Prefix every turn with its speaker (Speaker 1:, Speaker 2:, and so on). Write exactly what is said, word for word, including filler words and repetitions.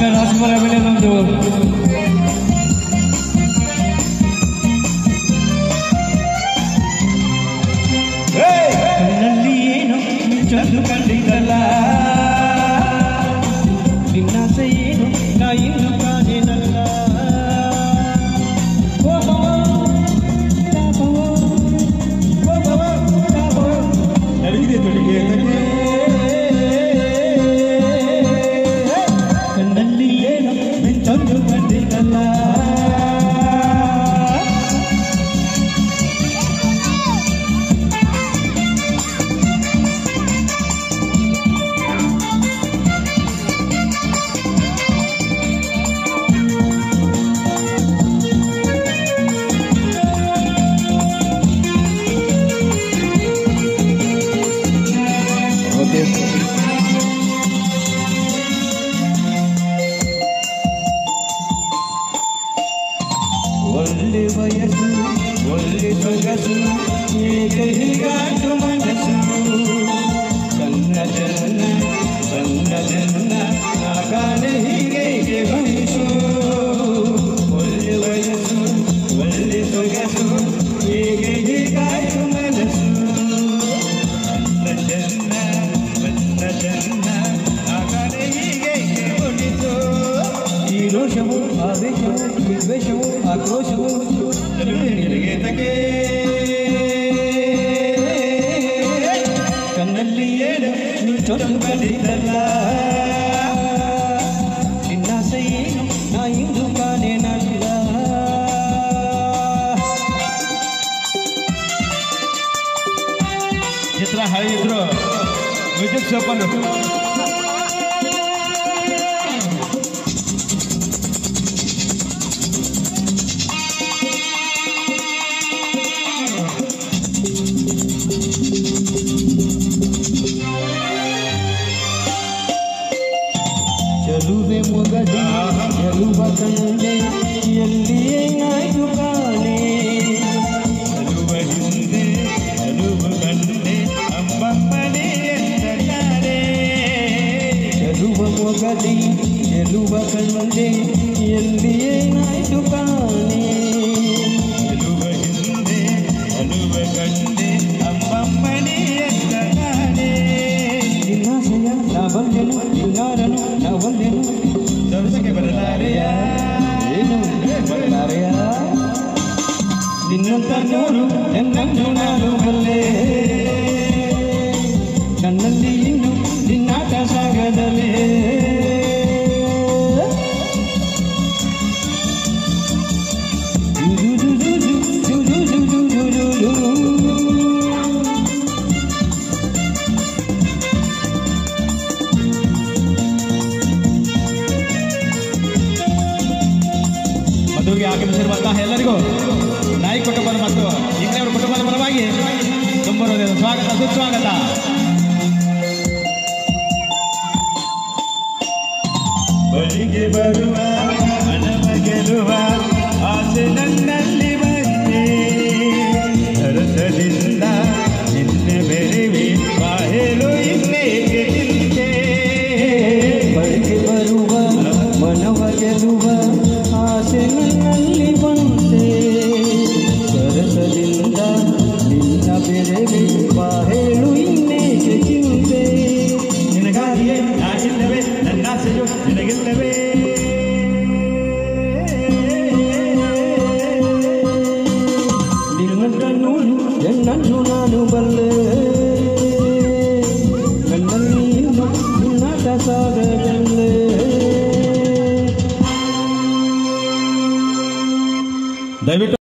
Speaker 1: Doctor Rajkumar ಮೇಲೆ ನಮ್ದು ಕಣ್ಣಲ್ಲಿ ಏನು ಮಿಂಚೊಂದು ಕಂಡಿದ್ದಲ್ಲ, ನಿನ್ನಾಸೆ ಏನು ನಾ ಇನ್ನು ಕಾಣೇನಲ್ಲ. ನಡಗಿದೆ ತೊಡಿಗೆ ಕಣ್ಣಲ್ಲಿ ಏನು ಮಿಂಚೊಂದು ಕಂಡಿದ್ದಲ್ಲ. ಒಳ್ಳೆ ವಯಸ್ಸು ಒಳ್ಳೆ ಸೊಗಸು ಏಕೆ ಹೀಗಾಟು ಮನಸ್ಸು, ಕನ್ನ ಜನ್ನ ಕನ್ನ ಜನ್ನ ನಾಗಾನೆ ಹೀಗೆ ಬಯಸು. ಒಳ್ಳೆ ವಯಸ್ಸು ಒಳ್ಳೆ ಸೊಗಸು ಏಕೆ ಹೀಗಾಟು ಮನಸ್ಸು, ಕನ್ನ ಜನ್ನ ಕನ್ನ ಜನ್ನ ನಾಗಾನೆ ಹೀಗೆ ಬಯಸು. ಈ ರೋಷವು ಆವೇಶವು ವಿದ್ವೇಷವು ಆಕ್ರೋಶವು ತಗೆ ಕಣ್ಣಲ್ಲಿ ಏನು ಮಿಂಚೊಂದು ಕಂಡಿದ್ದಲ್ಲ, ನಿನ್ನಾಸೆ ಏನು ನಾ ಇಂದು ಕಾಣೇನಲ್ಲ. ಚಿತ್ರ ಹಾಡಿದ್ರು ಮ್ಯೂಸಿಕ್ ಸೋಪನ್ನು ಚೆಲುವೆ ಮೊಗದಿ ಚೆಲುವ ಕಂಡೆ ಎಲ್ಲಿಯೇ ಆಯ್ತು ಕಾಣೆ, ಚೆಲುವ ಹಿಂದೆ ಚೆಲುವ ಕಂಡೆ ಅಮ್ಮಮ್ಮನೇ ಎಂದರೆ. ಚೆಲುವ ಮೊಗದಿ ಚೆಲುವ ಕಂಡೆ ಎಲ್ಲಿಯೇ ಆಯ್ತು ಕಾಣೆ, ಚೆಲುವ ಹಿಂದೆ ಚೆಲುವ ಕಂಡೆ ಅಮ್ಮಮ್ಮನೇ ಎಂದರೆ. ನಿನ್ನಾಸೆಯ ನಾ ಬಲ್ಲೆನು ನಿನ್ನಾರನು ನಾ ಒಲ್ಲೆನು ದೊರಸಕ್ಕೆ ಬರಲಾರೆಯ ಏನು ಬರಲಾರೆಯ, ನಿನ್ನಂತ ನೋಡು ಎನ್ನನ್ನು ನಾನು ಬಲ್ಲೆ, ನನ್ನಲ್ಲಿ ಇನ್ನು ನಿನ್ನಾಟ ಸಾಗದಲೇ. ಮದುವೆಗೆ ಆಗಮಿಸಿರುವಂತಹ ಎಲ್ಲರಿಗೂ ನಾಯಿ ಕುಟುಂಬದ ಮತ್ತು ಇಂಗ್ಲೆಯವರ ಕುಟುಂಬದ ಪರವಾಗಿ ತುಂಬ ಹೃದಯದ ಸ್ವಾಗತ ಸುಸ್ವಾಗತ. ಬಳಿಗೆ ಬರುವ ಮನವ ಗೆಲುವ ಆಸೆ ನನ್ನಲ್ಲಿ ಬಂದೆ, ಸರಸದಿಂದ ನಿನ್ನ ಬೆರೆವಿ ಬಾಹೇಲು ಇನ್ನೇಕೆ ಚಿಂತೆ. ಬಳಿಗೆ ಬರುವ ಮನವ ಗೆಲುವ ಆಸೆ ನನ್ನಲ್ಲಿ ಬಂದೆ, ಸರಸದಿಂದ ನಿನ್ನ ಬೆರೆವಿ ಬಾಹೇಳು ಇನ್ನೇಕೆ ಚಿಂತೆ. ನಿನಗಾಗಿಯೇ ನಾನಿಲ್ಲವೇ ನನ್ನಾಸೆಯು ನಿನಗಿಲ್ಲವೇ, ನಿನ್ನಂತ ನೋಡು ಎನ್ನನ್ನು ನಾನು ಬಲ್ಲೆ, ನನ್ನಲ್ಲಿ ಇನ್ನು ನಿನ್ನಾಟ ಸಾಗ